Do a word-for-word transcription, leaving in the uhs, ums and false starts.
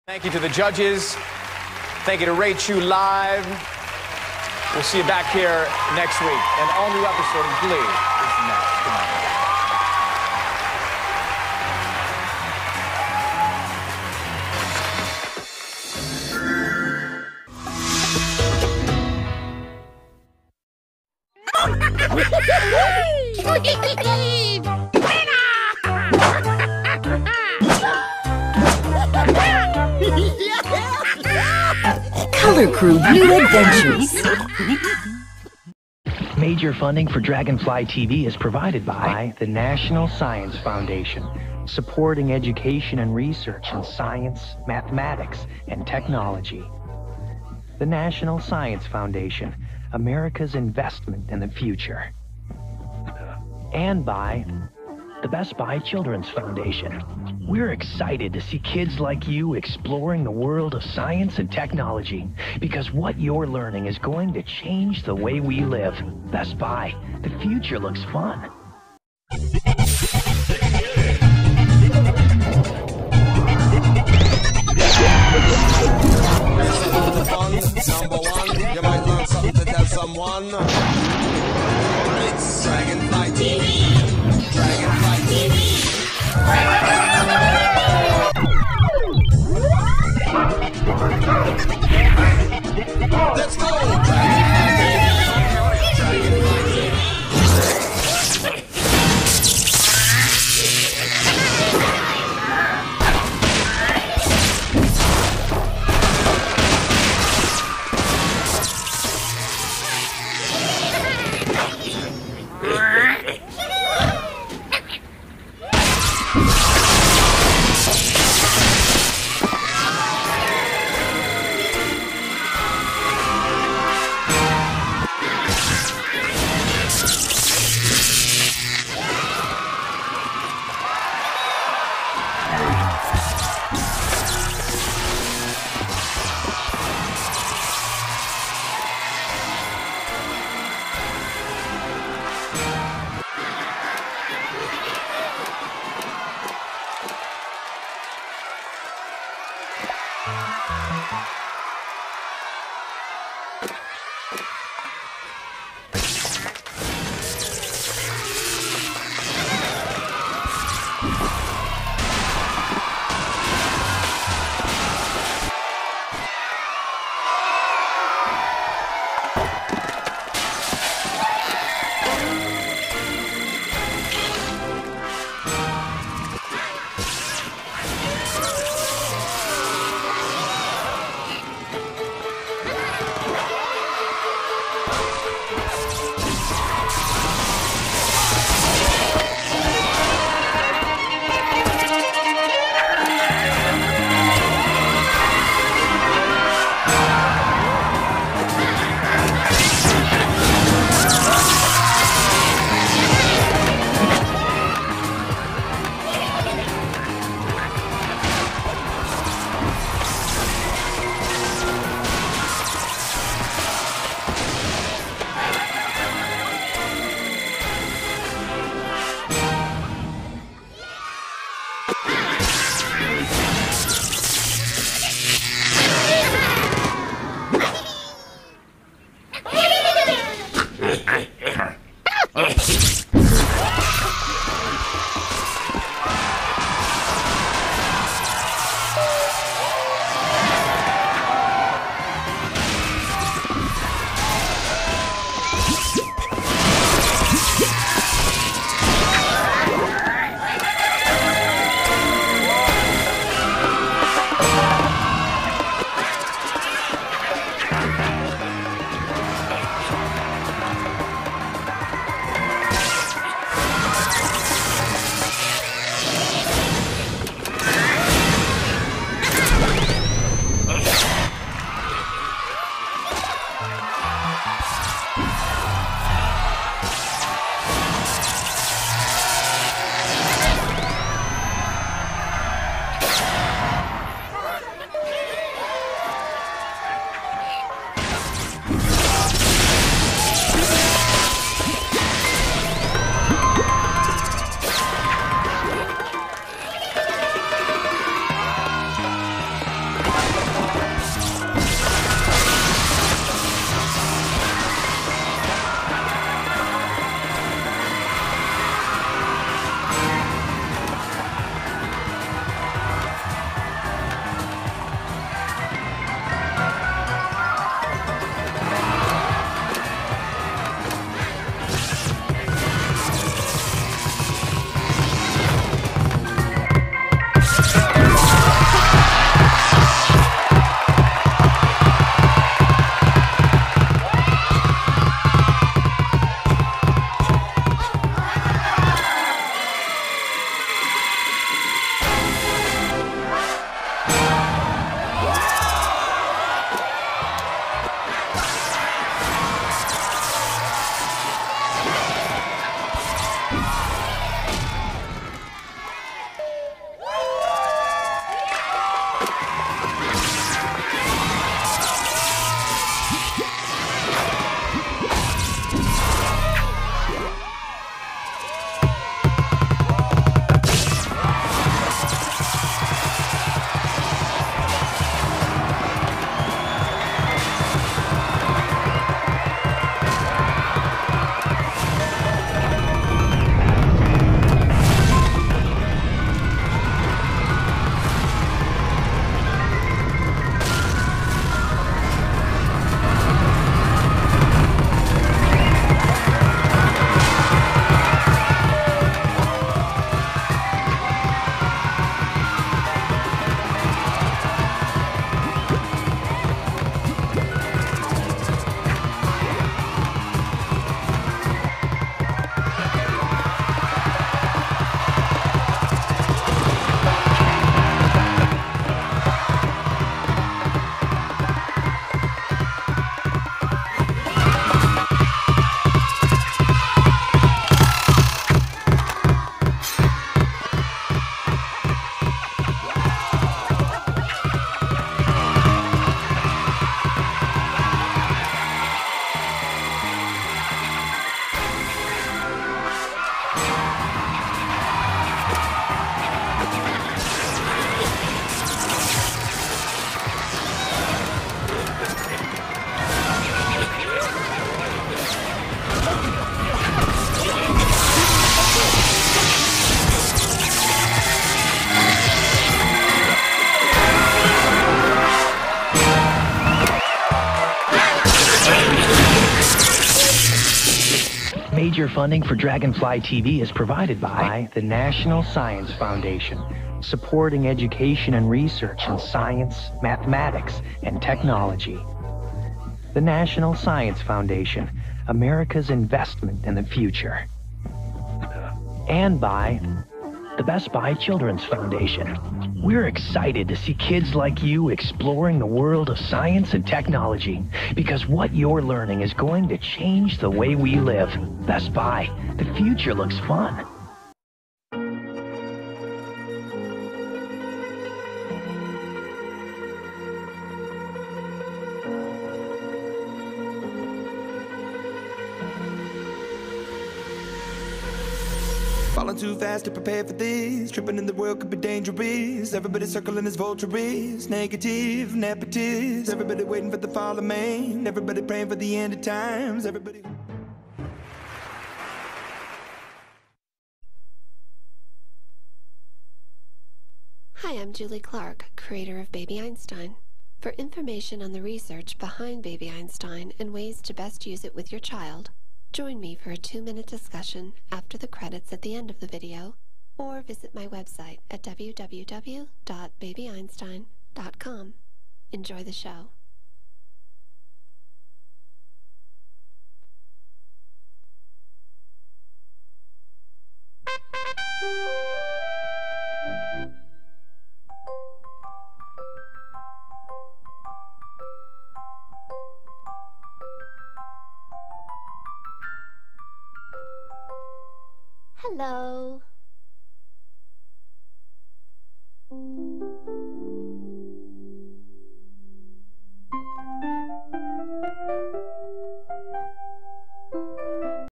Thank you to the judges. Thank you to Rachel Live. We'll see you back here next week. An all-new episode of Glee is next. Good night. Color Crew New Adventures. Major funding for Dragonfly T V is provided by the National Science Foundation, supporting education and research in science, mathematics, and technology. The National Science Foundation, America's investment in the future. And by the Best Buy Children's Foundation. We're excited to see kids like you exploring the world of science and technology, because what you're learning is going to change the way we live. Best Buy, the future looks fun. Number one, you might learn something to tell someone. It's Dragonfly T V. Dragonfly T V. Let's go! Dragonfly T V. Dragonfly T V. Major funding for Dragonfly T V is provided by the National Science Foundation, supporting education and research in science, mathematics, and technology. The National Science Foundation, America's investment in the future. And by the Best Buy Children's Foundation. We're excited to see kids like you exploring the world of science and technology, because what you're learning is going to change the way we live. Best Buy, the future looks fun. Falling too fast to prepare for this. Tripping in the world could be dangerous. Everybody circling as vultures. Negative, nepotist. Everybody waiting for the fall of man. Everybody praying for the end of times. Everybody. Hi, I'm Julie Clark, creator of Baby Einstein. For information on the research behind Baby Einstein and ways to best use it with your child, join me for a two-minute discussion after the credits at the end of the video, or visit my website at w w w dot baby einstein dot com. Enjoy the show. Hello.